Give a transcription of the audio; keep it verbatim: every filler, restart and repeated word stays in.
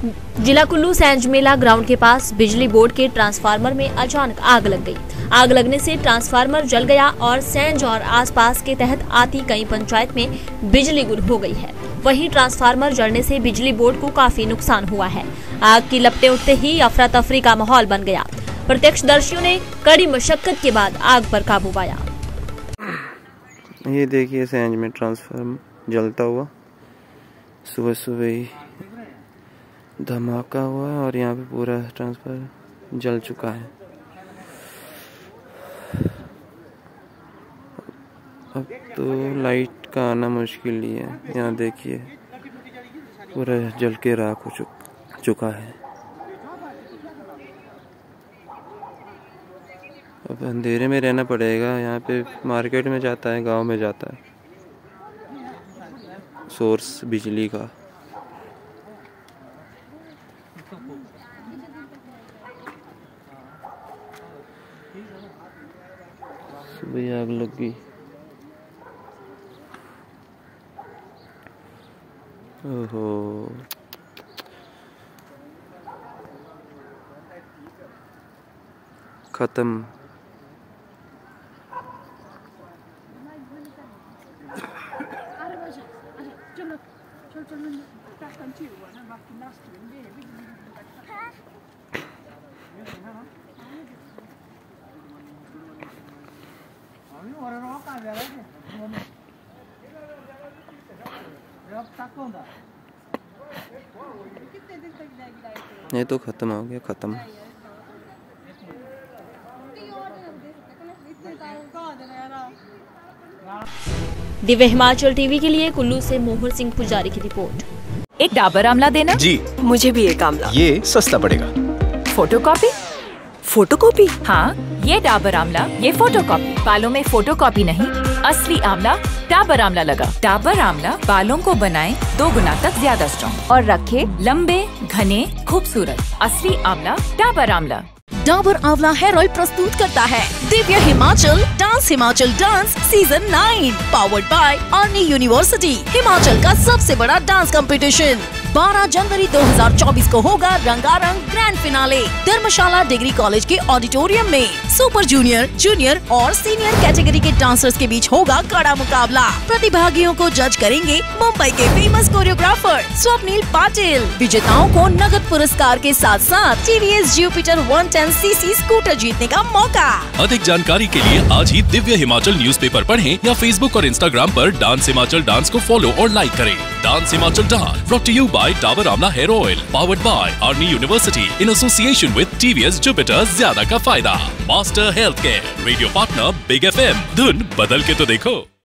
जिला कुल्लू सैंज मेला ग्राउंड के पास बिजली बोर्ड के ट्रांसफार्मर में अचानक आग लग गई। आग लगने से ट्रांसफार्मर जल गया और सैंज और आसपास के तहत आती कई पंचायत में बिजली गुल हो गई है। वहीं ट्रांसफार्मर जलने से बिजली बोर्ड को काफी नुकसान हुआ है। आग की लपटें उठते ही अफरा तफरी का माहौल बन गया। प्रत्यक्षदर्शियों ने कड़ी मशक्कत के बाद आग पर काबू पाया। ये देखिए सैंज में ट्रांसफार्मर जलता हुआ, सुबह सुबह ही धमाका हुआ है और यहाँ पे पूरा ट्रांसफार्मर जल चुका है। अब तो लाइट का आना मुश्किल ही है। यहाँ देखिए पूरा जल के राख हो चुका है। अब अंधेरे में रहना पड़ेगा। यहाँ पे मार्केट में जाता है, गांव में जाता है सोर्स बिजली का। सुबह आग लग गई। ओहो, खत्म। ये तो खत्म हो गया, खत्म। दिव्य हिमाचल टीवी के लिए कुल्लू से मोहर सिंह पुजारी की रिपोर्ट। एक डाबर आमला देना जी। मुझे भी एक आमला। ये सस्ता पड़ेगा। फोटोकॉपी? फोटोकॉपी? हाँ, ये डाबर आमला, ये फोटोकॉपी। बालों में फोटोकॉपी नहीं, असली आमला डाबर आमला लगा। डाबर आमला बालों को बनाए दो गुना तक ज्यादा स्ट्रॉन्ग और रखे लंबे, घने, खूबसूरत। असली आमला डाबर आमला। डाबर आंवला हेयर ऑयल प्रस्तुत करता है Divya Himachal dance Himachal dance season nine, powered by Arni university. Himachal का सबसे बड़ा डांस कंपटीशन बारह जनवरी दो हज़ार चौबीस को होगा रंगारंग grand finale Dharamshala degree college के ऑडिटोरियम में। सुपर जूनियर, जूनियर और सीनियर कैटेगरी के डांसर्स के बीच होगा कड़ा मुकाबला। प्रतिभागियों को जज करेंगे मुंबई के फेमस कोरियोग्राफर स्वप्निल पाटिल। विजेताओं को नगद पुरस्कार के साथ साथ TVS Jupiter one ten CC scooter जीतने का मौका। अधिक जानकारी के लिए आज ही दिव्य हिमाचल न्यूज़पेपर पढ़ें या फेसबुक और इंस्टाग्राम पर डांस हिमाचल डांस को फॉलो और लाइक करें। Dance Himachal dance brought to you by Dabur Amla hair oil, powered by Arni university in association with TVS Jupiter. ज्यादा का फायदा। Master health care, radio partner big FM. धुन बदल के तो देखो।